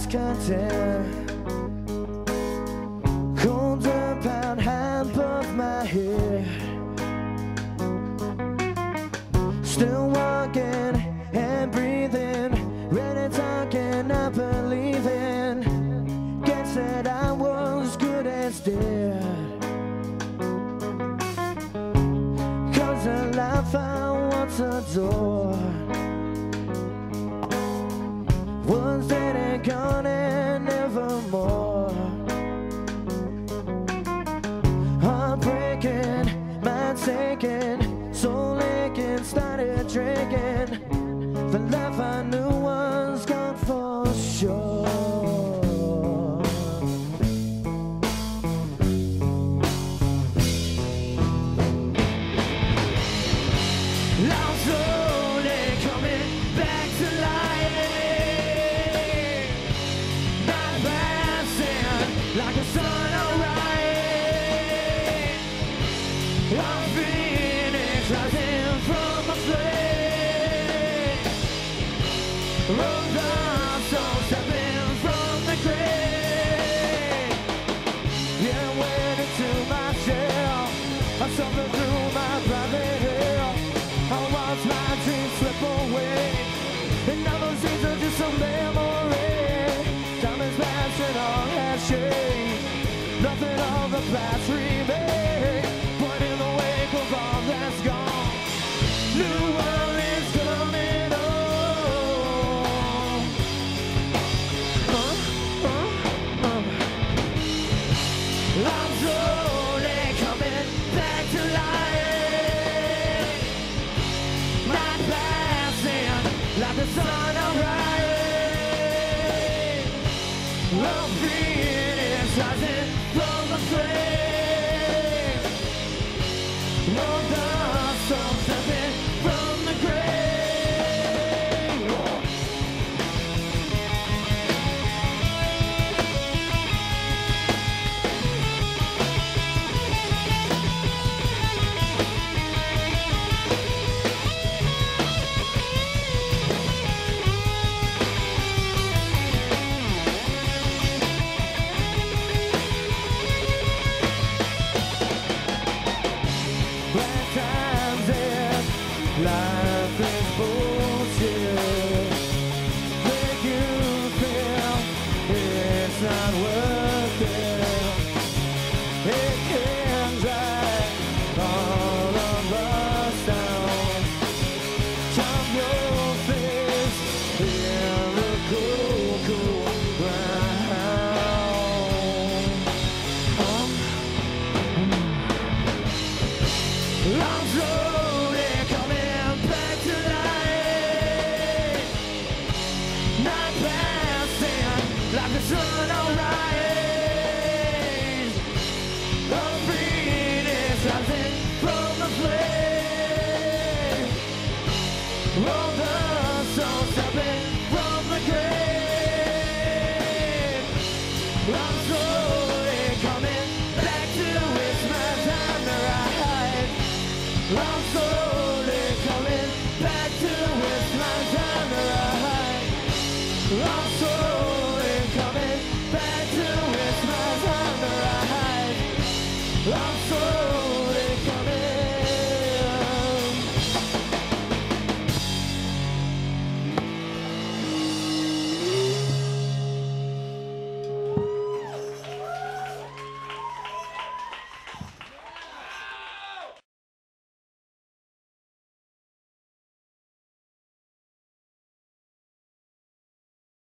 lost content. Cold about hand above my head. Still walking and breathing, ready talking, not believing. Guess that I was good as dead. Cause the life I once adored was dead and gone and nevermore. Heartbreaking, mind taking, soul aching, started drinking. The life I knew was gone for sure. I'm slowly coming back to life, not passing like a sun alright. I'm phoenix rising from a flame, rose up, so stepping from the grave. Yeah, waiting to myself, I'm something through my private hell. I watch my dreams slip away, and now those dreams are just a memory. Time is passing, all has changed, nothing of the past remains. But in the wake of all that's gone, new world is coming on. I'm slowly coming back to life, not passing like the sun alright. I'm phoenix rising from the flame, no dust, I'm stepping from the grave. Bad times and life is bullshit. Make you feel it's not worth it. It can drag all of us down. Jump your fist in the cool, cool ground. I'm slowly coming back to life, not passing like the sun alright. I'm phoenix rising from the flame, roll the sun stepping from the grave. I'm slowly coming back to it's my time to ride. I'm slowly coming back to it's my time to ride. I'm slowly coming back to it's my time to ride. I'm slowly